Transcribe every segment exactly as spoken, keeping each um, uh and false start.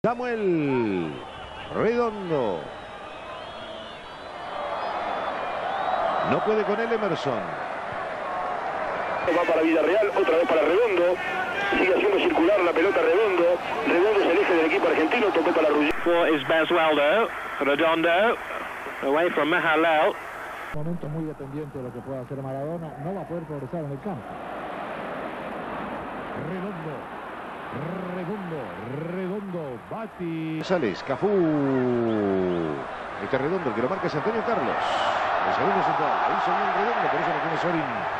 Samuel Redondo. No puede con él Emerson. Va para Villarreal, otra vez para Redondo. Sigue haciendo circular la pelota Redondo. Redondo es el eje del equipo argentino. Tocó para Ruggiero. For is Basualdo. Redondo. Away from Mahalel. Momento muy dependiente de lo que pueda hacer Maradona. No va a poder progresar en el campo. Redondo. Redondo, Redondo, Bati. Sales, Cafú. Este Redondo, el que lo marca es Antonio Carlos. El segundo central. Ahí hizo bien Redondo, por eso lo tiene Sorin.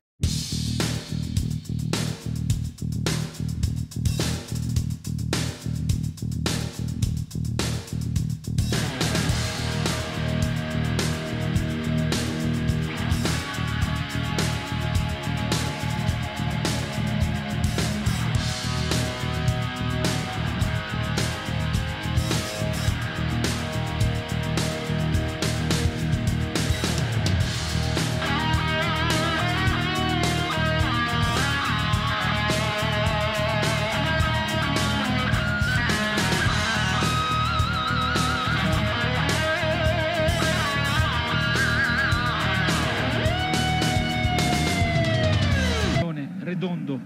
Redondo,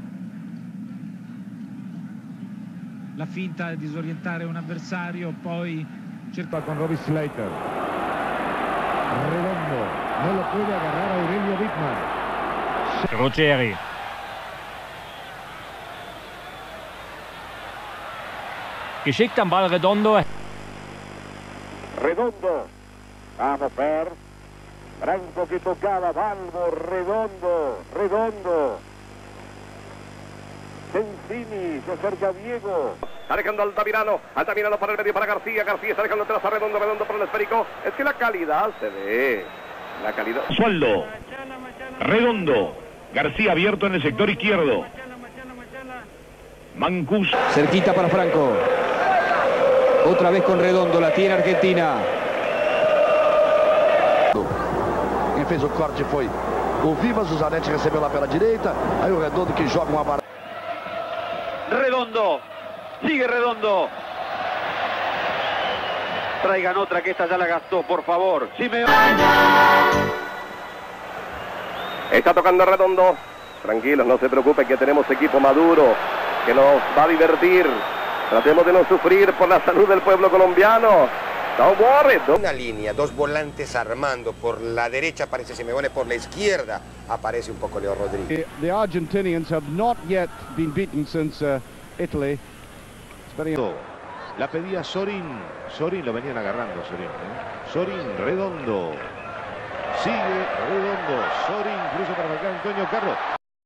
la finta di disorientare un avversario, poi cerca con Robbie Slater. Redondo no lo puede agarrar a Aurelio Wittmann. Ruggeri. Geschickt am Ball Redondo. Redondo. Vamos per. Branco que tocaba. Balbo. Redondo. Redondo. Sensini, se acerca Diego. Está dejando Altamirano, Altamirano para el medio para García, García está dejando atrás a Redondo, Redondo para el esférico. Es que la calidad se ve, la calidad. Sueldo, Redondo, García abierto en el sector izquierdo. Mancuso. Cerquita para Franco. Otra vez con Redondo, la tiene Argentina. Quem fez o corte foi o Vivas, o Zanetti recebeu lá pela direita, aí o Redondo que joga uma barra. Redondo, sigue Redondo. Traigan otra que esta ya la gastó, por favor. Si me... Está tocando Redondo. Tranquilos, no se preocupen que tenemos equipo maduro que nos va a divertir. Tratemos de no sufrir por la salud del pueblo colombiano. Don't worry. Una línea, dos volantes armando. Por la derecha aparece Simeone, por la izquierda aparece un poco Leo Rodríguez. The, the Argentinians have not yet been beaten since uh, Italy. Very... La pedía Sorin. Sorin lo venían agarrando, Sorin. ¿eh? Sorin, Redondo. Sigue Redondo. Sorin, cruza para marcar Antonio Carlos.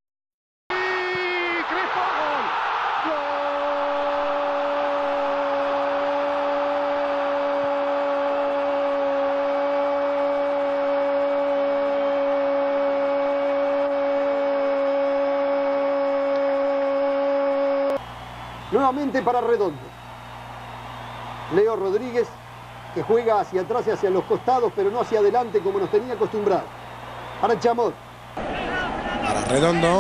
Nuevamente para Redondo. Leo Rodríguez, que juega hacia atrás y hacia los costados, pero no hacia adelante como nos tenía acostumbrado. Para Chamot. Para Redondo.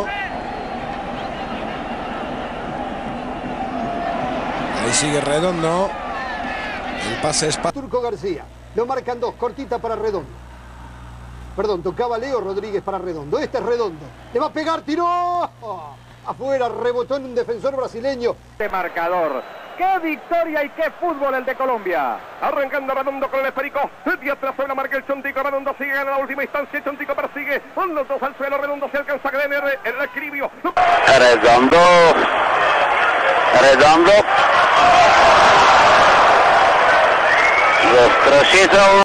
Ahí sigue Redondo. El pase es para Turco García. Lo marcan dos, cortita para Redondo. Perdón, tocaba Leo Rodríguez para Redondo. Este es Redondo. Le va a pegar, tiró. Afuera, rebotó en un defensor brasileño. De marcador. ¡Qué victoria y qué fútbol el de Colombia! Arrancando Redondo con el esférico. Y atrás sobre la marca el Chontico. Redondo sigue en la última instancia. Chontico persigue. Con los dos al suelo. Redondo se alcanza a tener el equilibrio. Redondo. Redondo. Los trocitos.